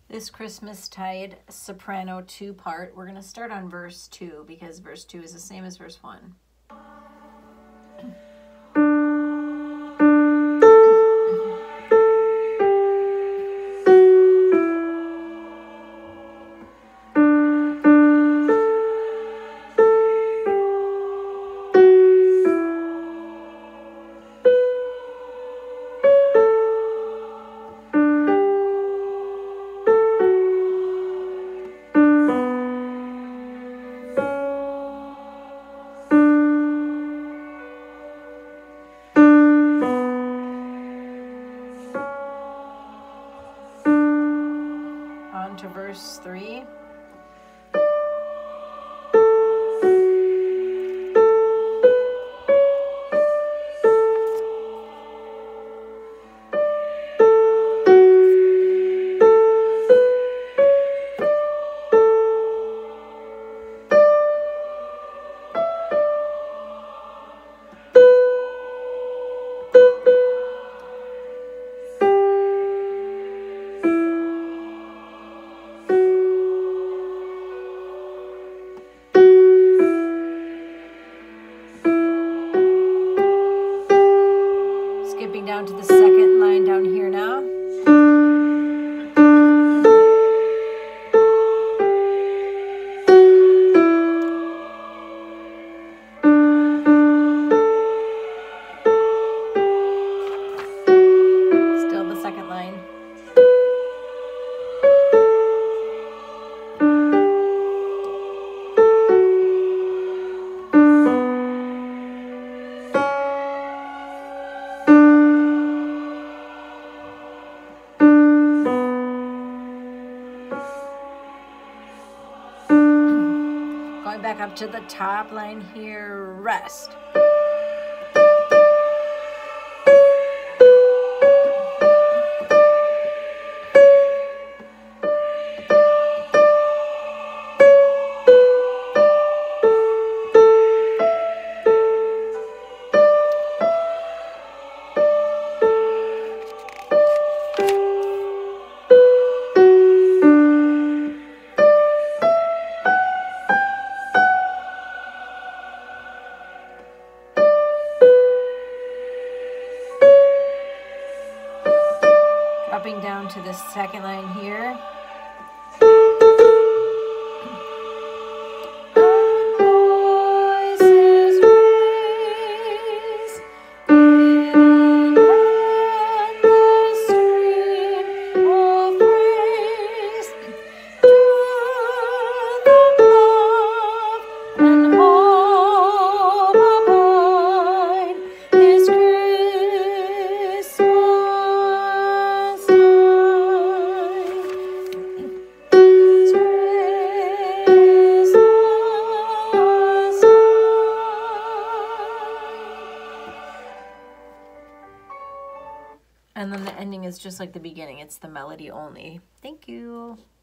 This Christmastide soprano 2-part. We're going to start on verse 2 because verse 2 is the same as verse 1. On to verse 3. Skipping down to the second line down here now. Still the second line. Going back up to the top line here, rest. Dropping down to the second line here. And then the ending is just like the beginning. It's the melody only. Thank you.